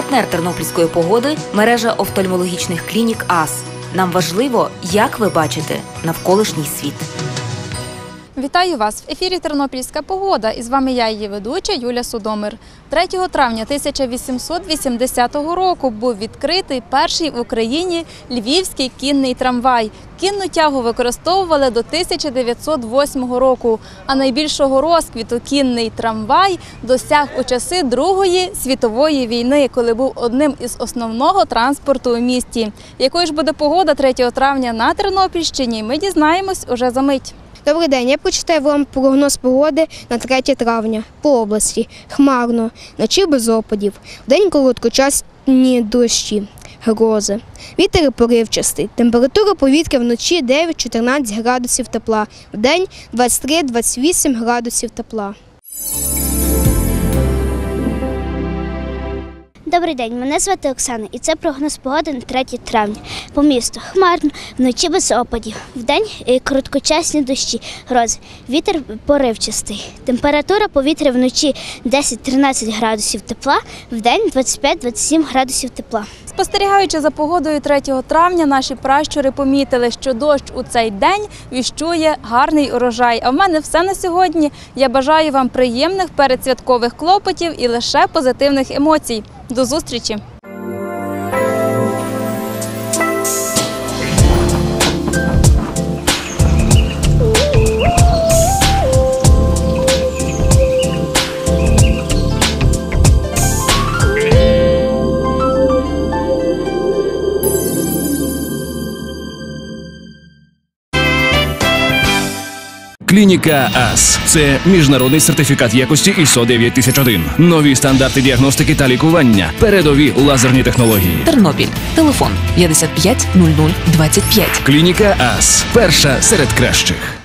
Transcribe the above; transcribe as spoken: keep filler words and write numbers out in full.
Партнер тернопільської погоди – мережа офтальмологічних клінік АС. Нам важливо, як ви бачите навколишній світ. Вітаю вас! В ефірі «Тернопільська погода» і з вами я, її ведуча Юля Судомир. третього травня тисяча вісімсот вісімдесятого року був відкритий перший в Україні львівський кінний трамвай. Кінну тягу використовували до тисяча дев'ятсот восьмого року, а найбільшого розквіту кінний трамвай досяг у часи Другої світової війни, коли був одним із основного транспорту у місті. Якою ж буде погода третього травня на Тернопільщині, ми дізнаємось уже за мить. Добрий день, я прочитаю вам прогноз погоди на третє травня. По області хмарно, вночі без опадів, вдень короткочасні дощі, грози. Вітер поривчастий, температура повітря вночі дев'ять-чотирнадцять градусів тепла, вдень двадцять три - двадцять вісім градусів тепла. Добрий день, мене звати Оксана і це прогноз погоди на третє травня. По місту хмарно, вночі без опадів, вдень короткочасні дощі, грози, вітер поривчастий. Температура повітря вночі десять-тринадцять градусів тепла, вдень двадцять п'ять - двадцять сім градусів тепла. Спостерігаючи за погодою третього травня, наші пращури помітили, що дощ у цей день віщує гарний урожай. А в мене все на сьогодні. Я бажаю вам приємних передсвяткових клопотів і лише позитивних емоцій. До зустрічі! Клініка АС – це міжнародний сертифікат якості ай ес о дев'ять тисяч один. Нові стандарти діагностики та лікування. Передові лазерні технології. Тернопіль. Телефон п'ятдесят п'ять нуль нуль двадцять п'ять. Клініка АС – перша серед кращих.